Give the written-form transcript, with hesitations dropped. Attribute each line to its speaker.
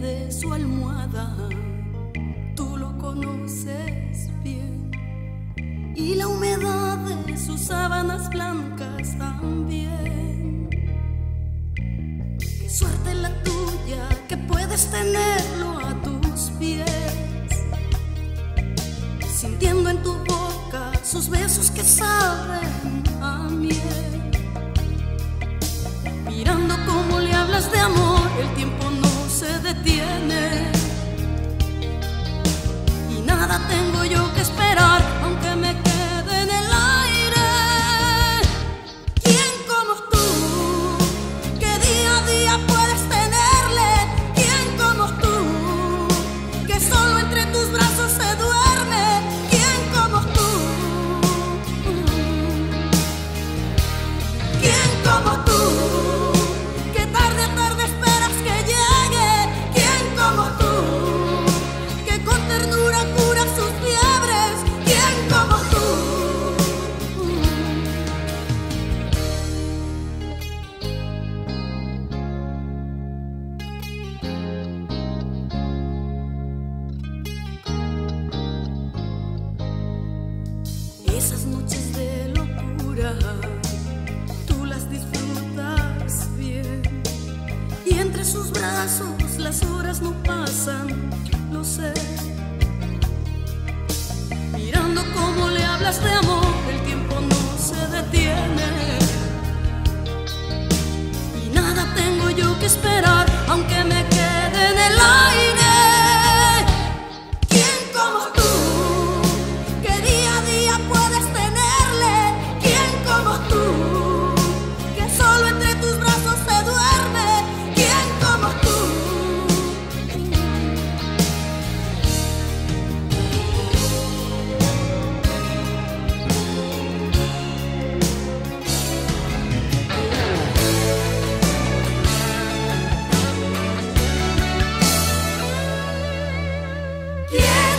Speaker 1: de su almohada, tú lo conoces bien, y la humedad de sus sábanas blancas también. Qué suerte la tuya que puedes tenerlo a tus pies, sintiendo en tu boca sus besos que saben a miel, mirando cómo le hablas de amor, el tiempo no se detiene, y nada tengo yo que esperar, aunque me quede en el aire. ¿Quién como tú, que día a día puedes tenerle? ¿Quién como tú, que solo entre tus brazos se duerme? ¿Quién como tú? ¿Quién como tú, que tarde a tarde esperas que llegue? ¿Quién como tú, que con ternura cura sus fiebres? ¿Quién como tú? Esas noches de locura tú las disfrutas bien, y entre sus brazos las horas no pasan, lo sé. Mirando cómo le hablas de amor, el tiempo no se detiene, y nada tengo yo que esperar, aunque me quede en el aire. ¿Quién como tú, que día a día puedes tenerle? ¿Quién como tú, que solo entre tus brazos se duerme? ¿Quién como tú? ¿Quién